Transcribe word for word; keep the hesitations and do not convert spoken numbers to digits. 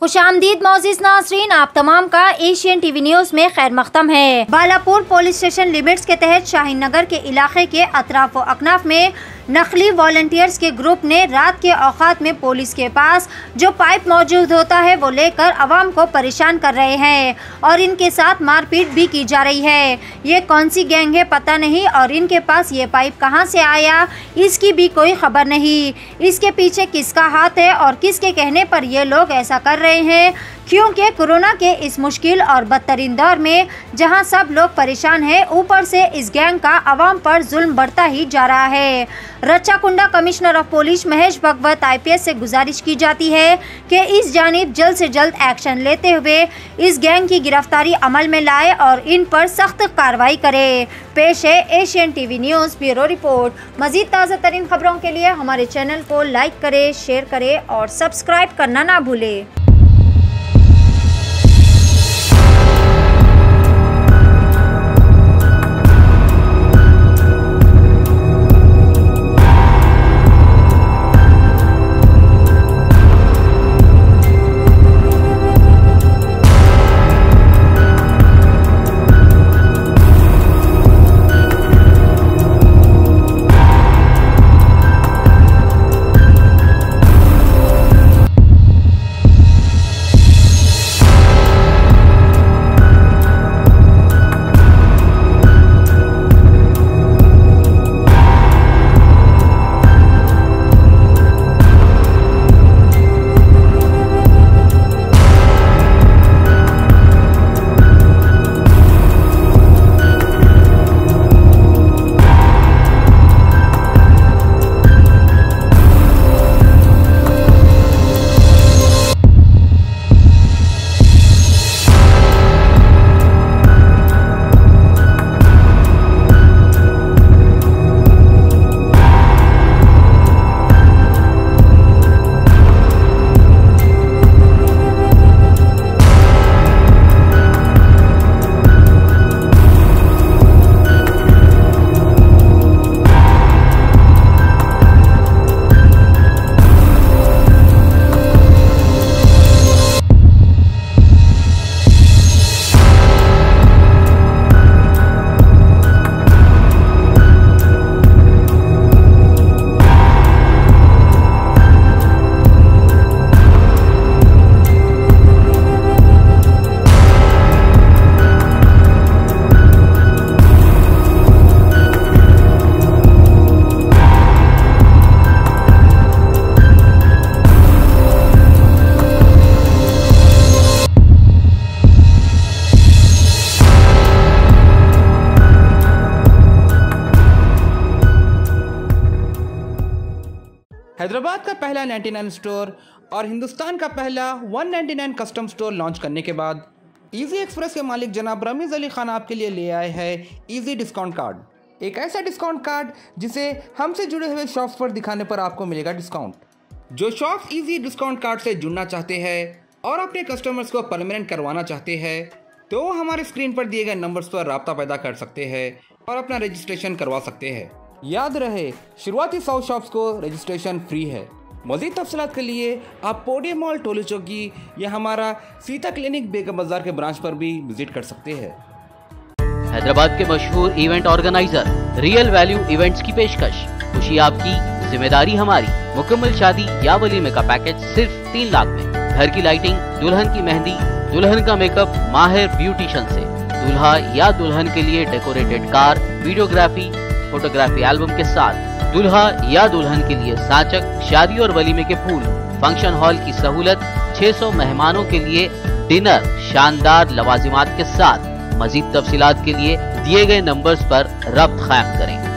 खुशामदीद मोअज़्ज़िज़ नाज़रीन, आप तमाम का एशियन टीवी न्यूज में खैर मक़दम है। बालापुर पुलिस स्टेशन लिमिट्स के तहत शाहीन नगर के इलाके के अतराफ व अकनाफ में नकली वॉलंटियर्स के ग्रुप ने रात के औकात में पुलिस के पास जो पाइप मौजूद होता है वो लेकर आवाम को परेशान कर रहे हैं और इनके साथ मारपीट भी की जा रही है। ये कौन सी गैंग है पता नहीं और इनके पास ये पाइप कहां से आया इसकी भी कोई खबर नहीं। इसके पीछे किसका हाथ है और किसके कहने पर ये लोग ऐसा कर रहे हैं, क्योंकि कोरोना के इस मुश्किल और बदतरीन दौर में जहां सब लोग परेशान हैं, ऊपर से इस गैंग का आवाम पर जुल्म बढ़ता ही जा रहा है। Rachakonda commissioner of police Mahesh Bhagwat I P S से गुजारिश की जाती है कि इस जानिब जल्द से जल्द एक्शन लेते हुए इस गैंग की गिरफ्तारी अमल में लाए और इन पर सख्त कार्रवाई करे। पेश है Asian TV news bureau report. मजीद ताज़ा तरीन खबरों के लिए हमारे चैनल को लाइक करे, शेयर करे और सब्सक्राइब करना ना भूले। हैदराबाद का पहला निन्यानवे स्टोर और हिंदुस्तान का पहला एक सौ निन्यानवे कस्टम स्टोर लॉन्च करने के बाद इजी एक्सप्रेस के मालिक जनाब रमीज़ अली खान आपके लिए ले आए हैं इजी डिस्काउंट कार्ड। एक ऐसा डिस्काउंट कार्ड जिसे हमसे जुड़े हुए शॉप्स पर दिखाने पर आपको मिलेगा डिस्काउंट। जो शॉप्स इजी डिस्काउंट कार्ड से जुड़ना चाहते हैं और अपने कस्टमर्स को परमानेंट करवाना चाहते हैं तो हमारे स्क्रीन पर दिए गए नंबर्स पर राब्ता पैदा कर सकते हैं और अपना रजिस्ट्रेशन करवा सकते हैं। याद रहे, शुरुआती सौ शॉप्स को रजिस्ट्रेशन फ्री है। मज़ीद तफसीलात के लिए आप पोडियम मॉल टोली चौकी या हमारा सीता क्लिनिक बेगम बाजार के ब्रांच पर भी विजिट कर सकते हैं। हैदराबाद के मशहूर event organiser real value events की पेशकश। खुशी आपकी, जिम्मेदारी हमारी। मुकम्मल शादी या वलीमे का पैकेज सिर्फ तीन लाख में। घर की लाइटिंग, दुल्हन की मेहंदी, दुल्हन का मेकअप माहिर ब्यूटिशियन से, दूल्हा या दुल्हन के लिए decorated car, videography, photography album के साथ, दूल्हा या दुल्हन के लिए साचक, शादी और वलीमे के फूल, फंक्शन हॉल की सहूलत, छह सौ मेहमानों के लिए डिनर, शानदार लवाजिमात के साथ। मजीद तफसीलात के लिए दिए गए नंबर्स पर रब्त कायम करें।